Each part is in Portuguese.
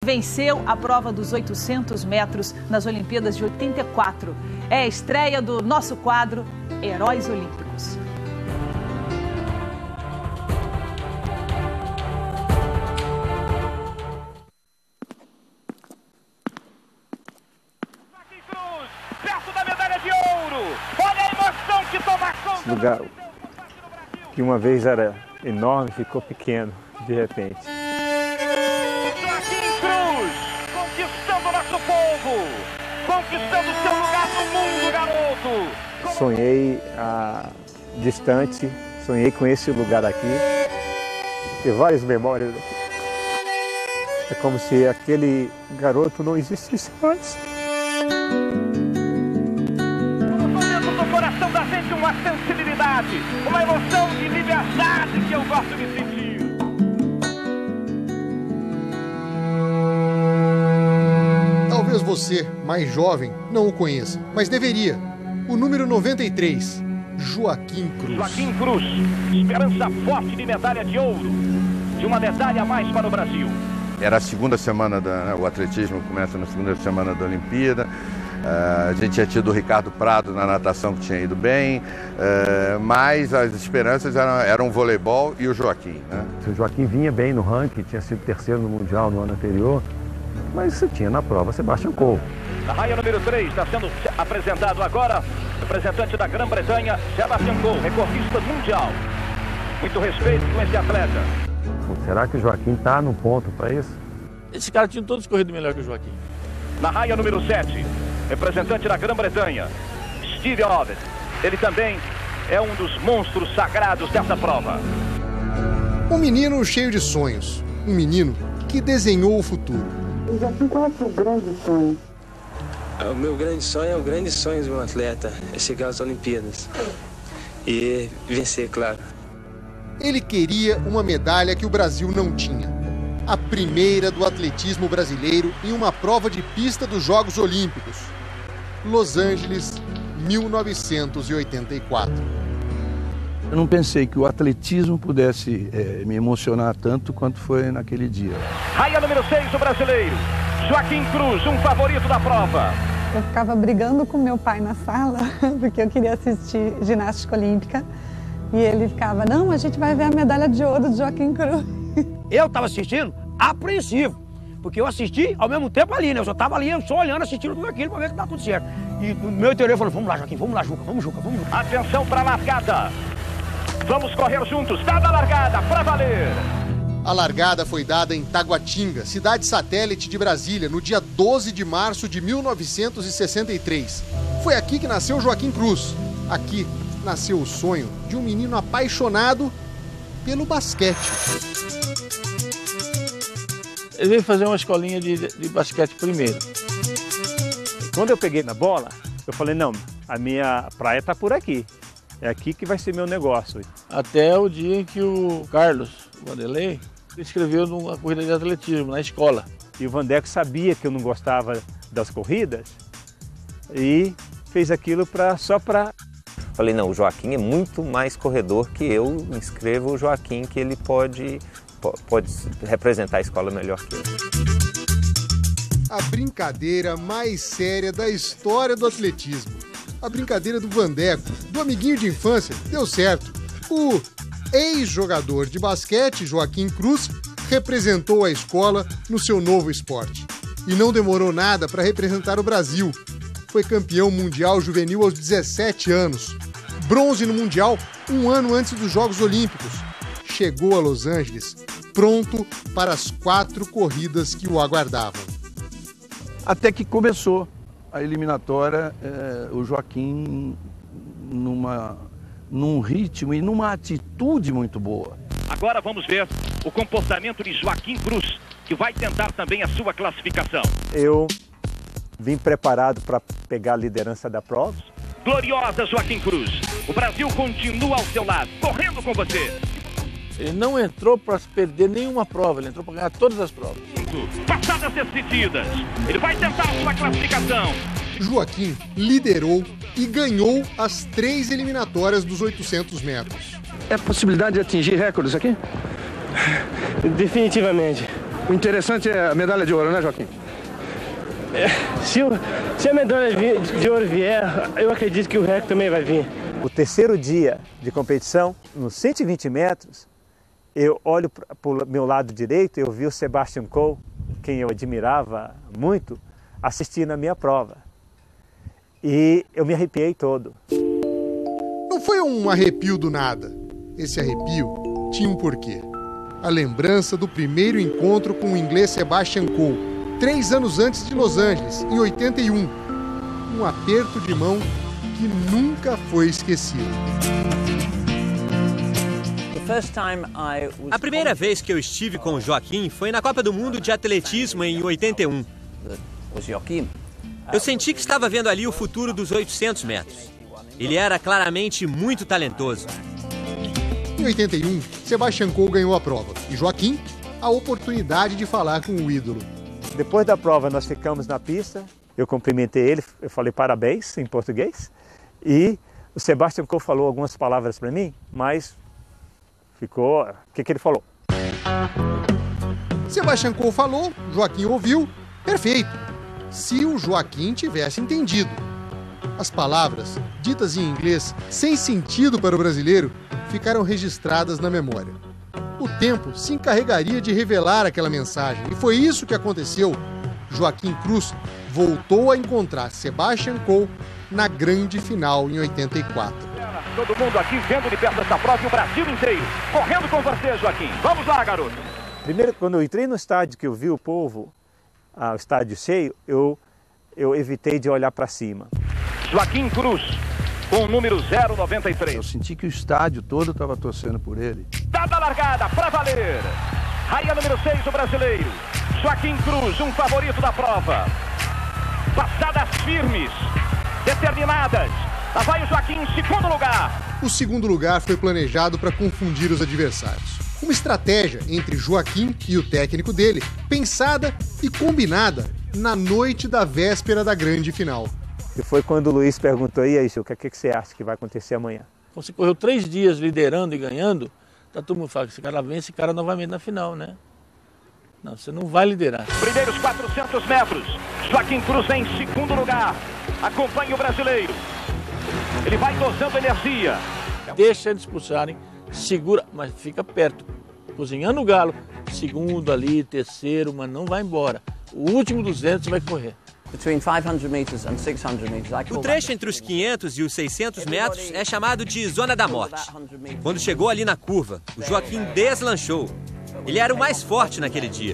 venceu a prova dos 800 metros nas Olimpíadas de 84. É a estreia do nosso quadro Heróis Olímpicos. Perto da medalha de ouro. Olha a emoção que toma conta. Esse lugar que uma vez era enorme ficou pequeno de repente. Joaquim Cruz, conquistando nosso povo, conquistando seu lugar no mundo, garoto. Sonhei distante, sonhei com esse lugar aqui. Tem várias memórias aqui. É como se aquele garoto não existisse mais. No coração da gente uma sensibilidade, uma emoção de liberdade que eu gosto de sentir. Talvez você, mais jovem, não o conheça, mas deveria. O número 93, Joaquim Cruz. Joaquim Cruz, esperança forte de medalha de ouro, de uma medalha a mais para o Brasil. Era a segunda semana, o atletismo começa na segunda semana da Olimpíada. A gente tinha tido o Ricardo Prado na natação, que tinha ido bem, mas as esperanças eram o voleibol e o Joaquim, né? O Joaquim vinha bem no ranking, tinha sido terceiro no Mundial no ano anterior, mas você tinha na prova Sebastian Coe. Na raia número 3 está sendo apresentado agora o representante da Grã-Bretanha, Sebastian Coe, recordista mundial. Muito respeito com esse atleta. Será que o Joaquim está no ponto para isso? Esse cara tinha todos corrido melhor que o Joaquim. Na raia número 7, representante da Grã-Bretanha, Steve Ovett. Ele também é um dos monstros sagrados dessa prova. Um menino cheio de sonhos. Um menino que desenhou o futuro. Joaquim, qual é o seu grande sonho? O meu grande sonho é o grande sonho de um atleta, é chegar às Olimpíadas e vencer, claro. Ele queria uma medalha que o Brasil não tinha. A primeira do atletismo brasileiro em uma prova de pista dos Jogos Olímpicos. Los Angeles, 1984. Eu não pensei que o atletismo pudesse me emocionar tanto quanto foi naquele dia. Raia número 6, o brasileiro, Joaquim Cruz, um favorito da prova. Eu ficava brigando com meu pai na sala, porque eu queria assistir ginástica olímpica. E ele ficava, não, a gente vai ver a medalha de ouro de Joaquim Cruz. Eu estava assistindo apreensivo, porque eu assisti ao mesmo tempo ali, né? Eu só estava ali, só olhando, assistindo tudo aquilo para ver que tá tudo certo. E no meu interior falou, vamos lá, Joaquim, vamos lá, Juca, vamos, Juca, vamos. Atenção para a largada. Vamos correr juntos, dada a largada, para valer. A largada foi dada em Taguatinga, cidade satélite de Brasília, no dia 12 de março de 1963. Foi aqui que nasceu Joaquim Cruz. Aqui nasceu o sonho de um menino apaixonado pelo basquete. Ele veio fazer uma escolinha de basquete primeiro. Quando eu peguei na bola, eu falei, não, a minha praia está por aqui. É aqui que vai ser meu negócio. Até o dia em que o Carlos Vanderlei escreveu numa corrida de atletismo na escola. E o Vandeco sabia que eu não gostava das corridas e fez aquilo só para... Falei, não, o Joaquim é muito mais corredor que eu, inscrevo o Joaquim, que ele pode representar a escola melhor que eu. A brincadeira mais séria da história do atletismo. A brincadeira do Vandeco, do amiguinho de infância, deu certo. O ex-jogador de basquete, Joaquim Cruz, representou a escola no seu novo esporte. E não demorou nada para representar o Brasil. Foi campeão mundial juvenil aos 17 anos. Bronze no Mundial um ano antes dos Jogos Olímpicos. Chegou a Los Angeles pronto para as 4 corridas que o aguardavam. Até que começou a eliminatória, o Joaquim num ritmo e numa atitude muito boa. Agora vamos ver o comportamento de Joaquim Cruz, que vai tentar também a sua classificação. Eu vim preparado para pegar a liderança da prova. Gloriosa Joaquim Cruz, o Brasil continua ao seu lado, correndo com você. Ele não entrou para perder nenhuma prova, ele entrou para ganhar todas as provas. Passadas decididas, ele vai tentar a sua classificação. Joaquim liderou e ganhou as 3 eliminatórias dos 800 metros. É a possibilidade de atingir recordes aqui? Definitivamente. O interessante é a medalha de ouro, né, Joaquim? Se a medalha de ouro vier, eu acredito que o recorde também vai vir. O terceiro dia de competição, nos 120 metros, eu olho para o meu lado direito, eu vi o Sebastian Coe, quem eu admirava muito, assistindo a minha prova. E eu me arrepiei todo. Não foi um arrepio do nada. Esse arrepio tinha um porquê. A lembrança do primeiro encontro com o inglês Sebastian Coe, 3 anos antes de Los Angeles, em 81. Um aperto de mão que nunca foi esquecido. A primeira vez que eu estive com o Joaquim foi na Copa do Mundo de Atletismo em 81. Eu senti que estava vendo ali o futuro dos 800 metros. Ele era claramente muito talentoso. Em 81, Sebastian Coe ganhou a prova e Joaquim a oportunidade de falar com o ídolo. Depois da prova, nós ficamos na pista, eu cumprimentei ele, eu falei parabéns em português, e o Sebastian Coe falou algumas palavras para mim, mas ficou... O que ele falou? Sebastian Coe falou, Joaquim ouviu, perfeito, se o Joaquim tivesse entendido. As palavras, ditas em inglês, sem sentido para o brasileiro, ficaram registradas na memória. O tempo se encarregaria de revelar aquela mensagem, e foi isso que aconteceu. Joaquim Cruz voltou a encontrar Sebastian Coe na grande final em 84. Todo mundo aqui vendo de perto essa prova e o Brasil inteiro correndo com você, Joaquim. Vamos lá, garoto. Primeiro, quando eu entrei no estádio, que eu vi o povo, o estádio cheio, eu evitei de olhar para cima. Joaquim Cruz, com o número 093. Eu senti que o estádio todo estava torcendo por ele. Dada a largada, para valer. Raia número 6, o brasileiro. Joaquim Cruz, um favorito da prova. Passadas firmes, determinadas. Lá vai o Joaquim em segundo lugar. O segundo lugar foi planejado para confundir os adversários. Uma estratégia entre Joaquim e o técnico dele, pensada e combinada na noite da véspera da grande final. E foi quando o Luiz perguntou, e aí, Gil, o que você acha que vai acontecer amanhã? Você correu 3 dias liderando e ganhando, tá todo mundo falando que esse cara vence esse cara novamente na final, né? Não, você não vai liderar. Primeiros 400 metros, Joaquim Cruz em segundo lugar. Acompanha o brasileiro. Ele vai dosando energia. Deixa eles expulsarem, segura, mas fica perto. Cozinhando o galo, segundo ali, terceiro, mas não vai embora. O último 200 vai correr. O trecho entre os 500 e os 600 metros é chamado de Zona da Morte. Quando chegou ali na curva, o Joaquim deslanchou. Ele era o mais forte naquele dia.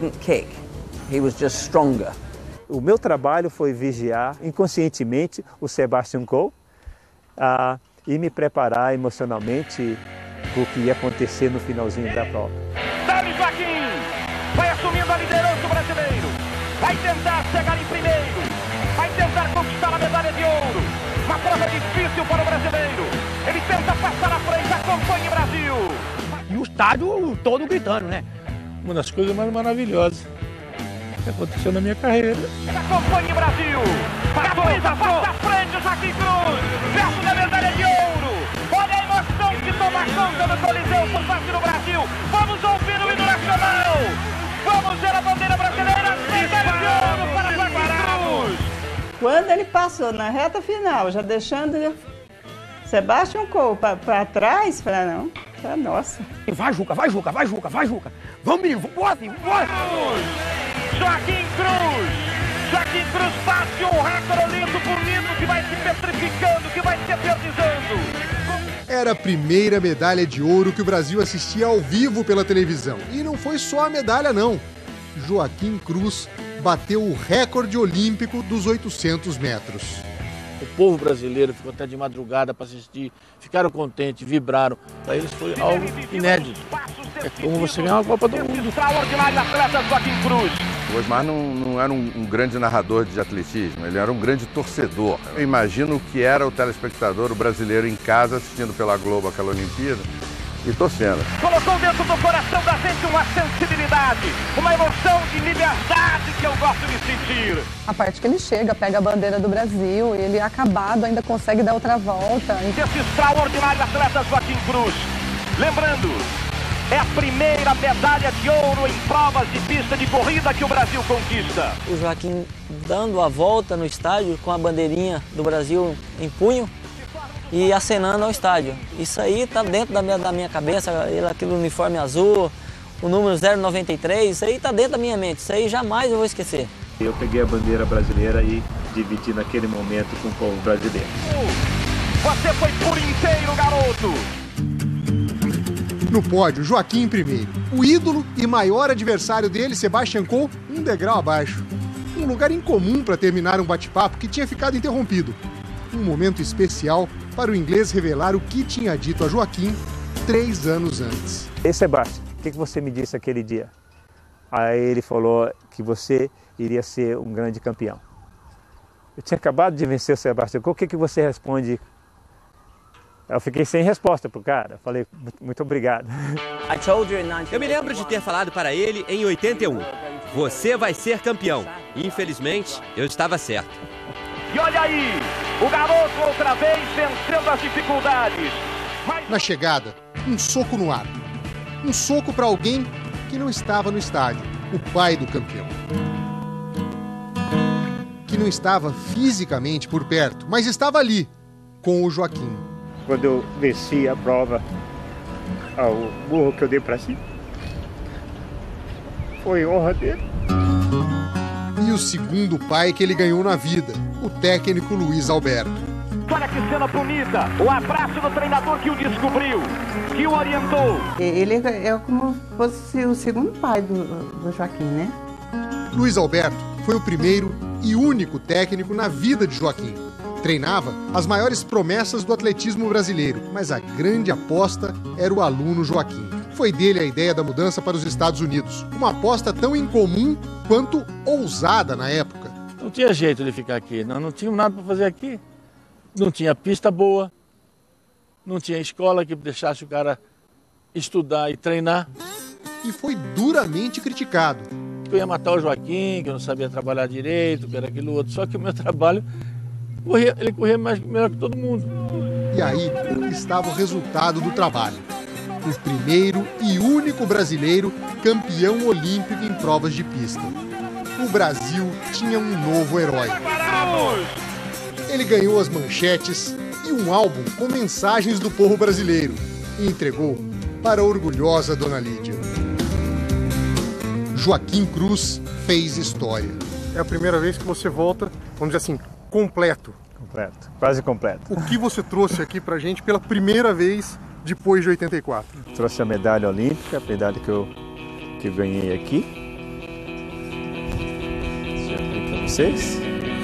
O meu trabalho foi vigiar inconscientemente o Sebastian Coe e me preparar emocionalmente para o que ia acontecer no finalzinho da prova. Dale, Joaquim! Vai assumindo a liderança brasileiro. Vai tentar chegar em primeiro. Vai tentar conquistar a medalha de ouro. Uma prova difícil para o brasileiro. Ele tenta passar à frente. Acompanhe o Brasil. E o estádio todo gritando, né? Uma das coisas mais maravilhosas que aconteceu na minha carreira. Acompanhe o Brasil. Passa à frente o Joaquim Cruz. Perto da medalha de ouro. Olha a emoção que toma conta do Coliseu por parte do Brasil. Vamos ouvir o hino nacional. Vamos ver a bandeira brasileira. Medalha de ouro para Joaquim Cruz. Quando ele passou na reta final, já deixando Sebastian Coe para trás, falei, não, é nossa. Vai, Juca, vai, Juca, vai, Juca, vai, Juca. Vamos, menino, bora, bora. Joaquim Cruz bate um recorde bonito que vai se petrificando, que vai se eternizando. Era a primeira medalha de ouro que o Brasil assistia ao vivo pela televisão. E não foi só a medalha, não. Joaquim Cruz bateu o recorde olímpico dos 800 metros. O povo brasileiro ficou até de madrugada para assistir, ficaram contentes, vibraram. Para eles foi algo inédito. É como você ganhar uma Copa do Mundo. Extraordinário atleta Joaquim Cruz. O Osmar não era um grande narrador de atletismo, ele era um grande torcedor. Eu imagino que era o telespectador, o brasileiro em casa, assistindo pela Globo aquela Olimpíada e torcendo. Colocou dentro do coração da gente uma sensibilidade, uma emoção de liberdade que eu gosto de sentir. A parte que ele chega, pega a bandeira do Brasil, ele acabado ainda consegue dar outra volta. Esse extraordinário atleta Joaquim Cruz. Lembrando, É a primeira medalha de ouro em provas de pista de corrida que o Brasil conquista. O Joaquim dando a volta no estádio com a bandeirinha do Brasil em punho e acenando ao estádio. Isso aí está dentro da minha cabeça, aquele uniforme azul, o número 093, isso aí está dentro da minha mente, isso aí jamais eu vou esquecer. Eu peguei a bandeira brasileira e dividi naquele momento com o povo brasileiro. Você foi por inteiro, garoto! No pódio, Joaquim em primeiro. O ídolo e maior adversário dele, Sebastian Coe, um degrau abaixo. Um lugar incomum para terminar um bate-papo que tinha ficado interrompido. Um momento especial para o inglês revelar o que tinha dito a Joaquim 3 anos antes. Ei, Sebastian, o que você me disse aquele dia? Aí ele falou que você iria ser um grande campeão. Eu tinha acabado de vencer o Sebastian Coe, o que você responde? Eu fiquei sem resposta pro cara. Falei, muito obrigado. Eu me lembro de ter falado para ele em 81. Você vai ser campeão. Infelizmente, eu estava certo. E olha aí, o garoto outra vez vencendo as dificuldades. Na chegada, um soco no ar. Um soco para alguém que não estava no estádio. O pai do campeão. Que não estava fisicamente por perto, mas estava ali, com o Joaquim. Quando eu venci a prova, o burro que eu dei para si, foi honra dele. E o segundo pai que ele ganhou na vida, o técnico Luiz Alberto. Olha que cena bonita, o abraço do treinador que o descobriu, que o orientou. Ele é como se fosse o segundo pai do Joaquim, né? Luiz Alberto foi o primeiro e único técnico na vida de Joaquim. Treinava as maiores promessas do atletismo brasileiro, mas a grande aposta era o aluno Joaquim. Foi dele a ideia da mudança para os Estados Unidos, uma aposta tão incomum quanto ousada na época. Não tinha jeito de ficar aqui, não tinha nada para fazer aqui. Não tinha pista boa, não tinha escola que deixasse o cara estudar e treinar. E foi duramente criticado. Eu ia matar o Joaquim, que eu não sabia trabalhar direito, que era aquilo outro, só que o meu trabalho... Ele corria melhor que todo mundo. E aí estava o resultado do trabalho. O primeiro e único brasileiro campeão olímpico em provas de pista. O Brasil tinha um novo herói. Ele ganhou as manchetes e um álbum com mensagens do povo brasileiro e entregou para a orgulhosa Dona Lídia. Joaquim Cruz fez história. É a primeira vez que você volta, vamos dizer assim, completo. Completo, quase completo. O que você trouxe aqui pra gente pela primeira vez depois de 84? Trouxe a medalha olímpica, a medalha que eu ganhei aqui. Deixa eu abrir para vocês.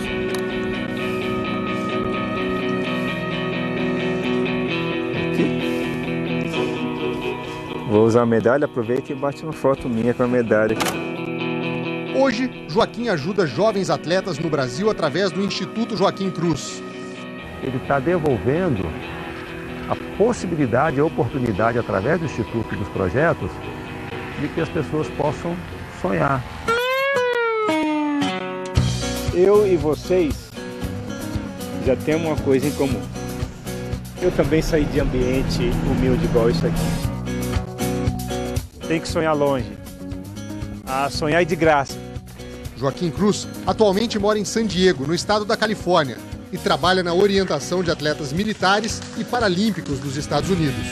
Aqui. Vou usar a medalha, aproveita e bate uma foto minha com a medalha aqui. Hoje, Joaquim ajuda jovens atletas no Brasil através do Instituto Joaquim Cruz. Ele está devolvendo a possibilidade, a oportunidade, através do Instituto e dos projetos, de que as pessoas possam sonhar. Eu e vocês já temos uma coisa em comum. Eu também saí de ambiente humilde igual isso aqui. Tem que sonhar longe. Sonhar de graça. Joaquim Cruz atualmente mora em San Diego, no estado da Califórnia, e trabalha na orientação de atletas militares e paralímpicos dos Estados Unidos.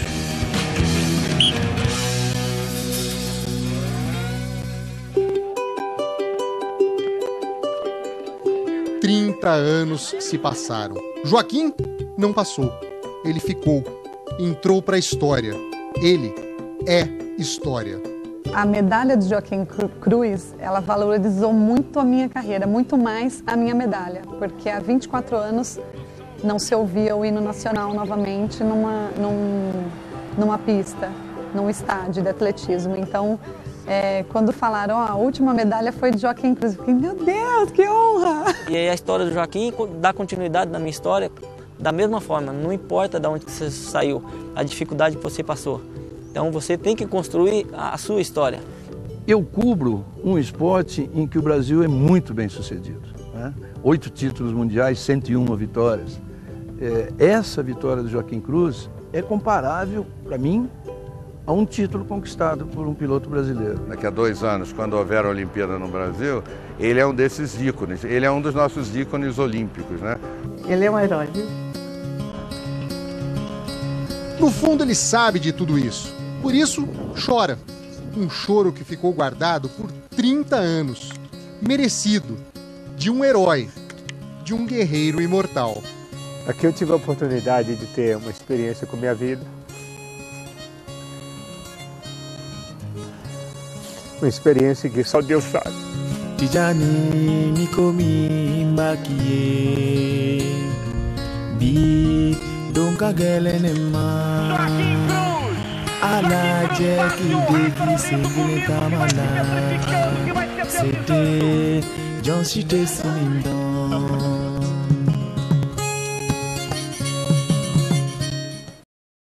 – 30 anos se passaram. Joaquim não passou. Ele ficou. Entrou para a história. Ele é história. A medalha de Joaquim Cruz, ela valorizou muito a minha carreira, muito mais a minha medalha, porque há 24 anos não se ouvia o hino nacional novamente numa pista, num estádio de atletismo. Então, quando falaram, a última medalha foi de Joaquim Cruz, eu fiquei, meu Deus, que honra! E aí a história do Joaquim dá continuidade na minha história da mesma forma, não importa de onde você saiu, a dificuldade que você passou. Então você tem que construir a sua história. Eu cubro um esporte em que o Brasil é muito bem sucedido, né? 8 títulos mundiais, 101 vitórias. Essa vitória do Joaquim Cruz é comparável, para mim, a um título conquistado por um piloto brasileiro. Daqui a 2 anos, quando houver a Olimpíada no Brasil, ele é um desses ícones, ele é um dos nossos ícones olímpicos, né? Ele é um herói, viu? No fundo, ele sabe de tudo isso. Por isso, chora. Um choro que ficou guardado por 30 anos. Merecido. De um herói. De um guerreiro imortal. Aqui eu tive a oportunidade de ter uma experiência com minha vida. Uma experiência que só Deus sabe. Tijani mikomi mbakie bi donka gelenema ala jeki deki singile tamala c'était John Cité Sinindo